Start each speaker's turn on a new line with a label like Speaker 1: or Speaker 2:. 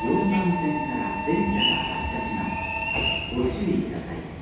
Speaker 1: 4番線から電車が発車します。ご注意ください。